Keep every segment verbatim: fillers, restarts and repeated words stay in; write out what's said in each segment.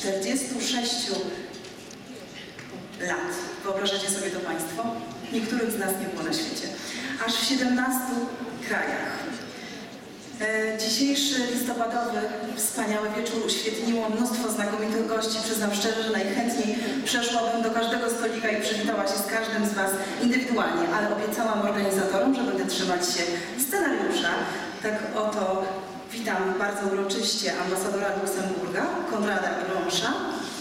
czterdziestu sześciu lat. Wyobrażacie sobie to Państwo? Niektórych z nas nie było na świecie. Aż w siedemnastu krajach. E, dzisiejszy listopadowy wspaniały wieczór uświetniło mnóstwo znakomitych gości. Przyznam szczerze, że najchętniej przeszłabym do każdego stolika i przywitała się z każdym z Was indywidualnie, ale obiecałam organizatorom, że będę trzymać się scenariusza. Tak oto witam bardzo uroczyście ambasadora Luksemburga, Konrada Bronscha.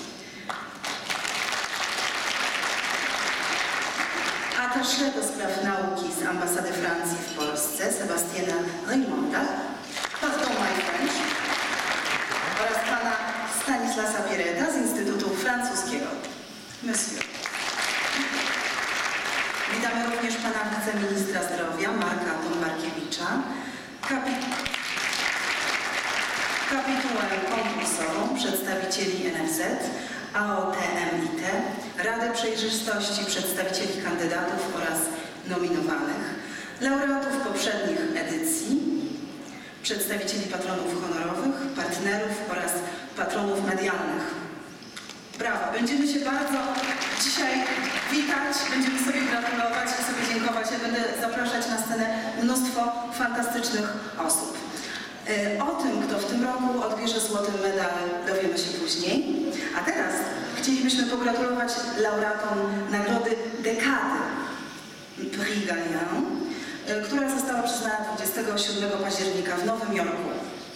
Attaché do spraw nauki z ambasady Francji w Polsce, Sebastiana Raymonda, pardon my French, oraz pana Stanislasa Piereta z Instytutu Francuskiego. Monsieur. Witamy również pana wiceministra zdrowia, Marka Tombarkiewicza, kapi kapitułę konkursową, przedstawicieli N F Z, A O T M I T, Radę Przejrzystości, przedstawicieli kandydatów oraz nominowanych, laureatów poprzednich edycji, przedstawicieli patronów honorowych, partnerów oraz patronów medialnych. Brawo! Będziemy się bardzo dzisiaj witać, będziemy sobie gratulować i sobie dziękować. Ja będę zapraszać na scenę mnóstwo fantastycznych osób. O tym, kto w tym roku odbierze złoty medal, dowiemy się później. A teraz chcielibyśmy pogratulować laureatom nagrody Dekady Prix Galien, która została przyznana dwudziestego siódmego października w Nowym Jorku.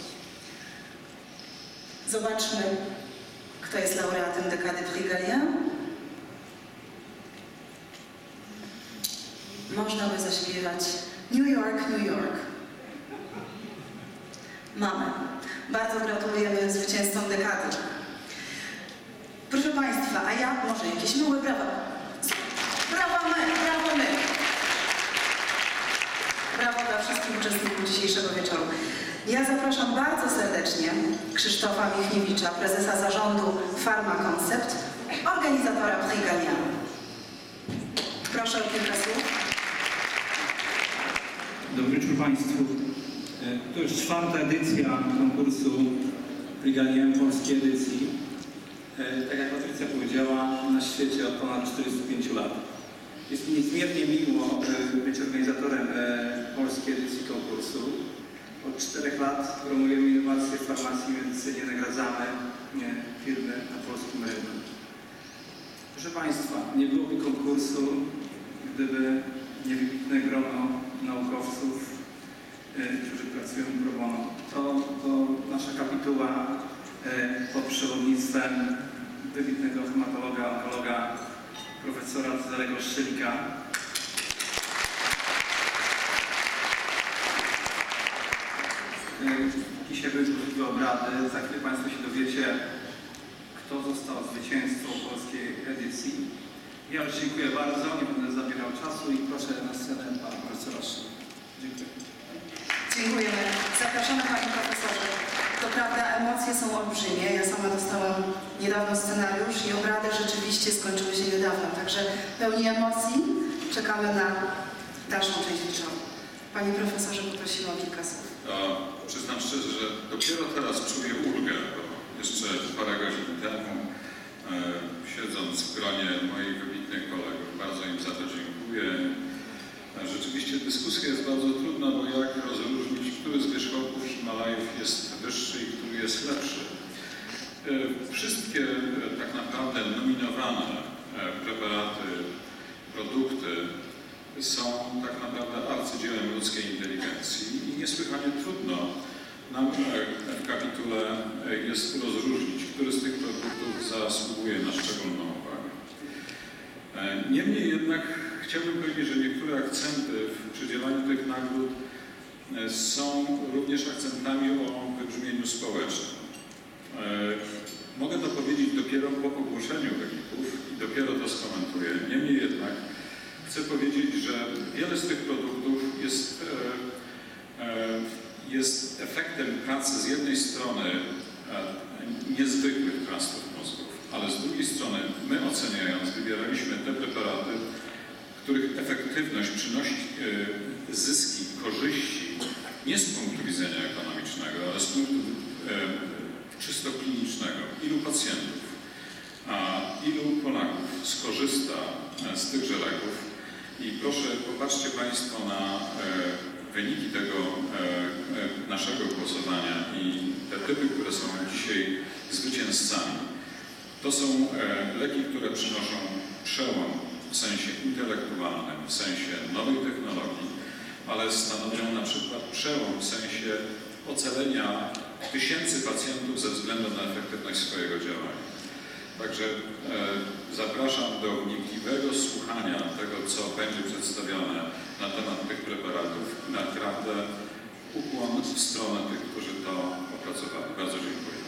Zobaczmy, kto jest laureatem Dekady Prix Galien. Można by zaśpiewać New York, New York. Mamy. Bardzo gratulujemy zwycięzcom dekady. Proszę Państwa, a ja może jakieś małe brawa. Brawa my, brawo my. Brawo dla wszystkich uczestników dzisiejszego wieczoru. Ja zapraszam bardzo serdecznie Krzysztofa Michniewicza, prezesa zarządu Pharma Concept, organizatora Prix Galien. Proszę o kilka słów. Dobry wieczór Państwu. To już czwarta edycja konkursu Prix Galien, polskiej edycji. Tak jak Patrycja powiedziała, na świecie od ponad czterdziestu pięciu lat. Jest mi niezmiernie miło być organizatorem polskiej edycji konkursu. Od czterech lat promujemy innowacje w farmacji i medycynie, nagradzamy firmy na polskim rynku. Proszę Państwa, nie byłoby konkursu, gdyby niewybitne grono naukowców, którzy pracują pro bono. To, to nasza kapituła pod przewodnictwem wybitnego hematologa, onkologa, profesora Cezarego Szczelika. Dzisiaj były możliwe obrady. Za chwilę Państwo się dowiecie, kto został zwycięzcą polskiej edycji. Ja już dziękuję bardzo, nie będę zabierał czasu i proszę na scenę pana profesora Szczelika. Dziękuję. Dziękujemy. Zapraszamy Panie Profesorze. To prawda, emocje są olbrzymie. Ja sama dostałam niedawno scenariusz i obrady rzeczywiście skończyły się niedawno. Także pełni emocji. Czekamy na dalszą część wieczoru. Panie Profesorze, poprosimy o kilka słów. Ja przyznam szczerze, że dopiero teraz czuję ulgę, bo jeszcze parę godzin temu, e, siedząc w gronie moich wybitnych kolegów, bardzo im za to dziękuję. Rzeczywiście dyskusja jest bardzo trudna, bo jak rozróżnić, który z wierzchołków Himalajów jest wyższy i który jest lepszy. Wszystkie tak naprawdę nominowane preparaty, produkty są tak naprawdę arcydziełem ludzkiej inteligencji i niesłychanie trudno nam w kapitule jest rozróżnić, który z tych produktów zasługuje na szczególną uwagę. Niemniej jednak chciałbym powiedzieć, że niektóre akcenty w przydzielaniu tych nagród są również akcentami o wybrzmieniu społecznym. Mogę to powiedzieć dopiero po ogłoszeniu wyników i dopiero to skomentuję. Niemniej jednak chcę powiedzieć, że wiele z tych produktów jest, jest efektem pracy z jednej strony niezwykłych trustów mózgów, ale z drugiej strony my oceniając wybieraliśmy te preparaty, których efektywność przynosi e, zyski, korzyści nie z punktu widzenia ekonomicznego, ale z punktu e, czysto klinicznego. Ilu pacjentów skorzysta z tychże leków. I proszę, popatrzcie Państwo na wyniki tego naszego głosowania i te typy, które są dzisiaj zwycięzcami. To są leki, które przynoszą przełom w sensie intelektualnym, w sensie nowej technologii, ale stanowią na przykład przełom w sensie ocalenia tysięcy pacjentów ze względu na efektywność swojego działania. Także e, zapraszam do wnikliwego słuchania tego, co będzie przedstawione na temat tych preparatów. Naprawdę ukłon w stronę tych, którzy to opracowali. Bardzo dziękuję.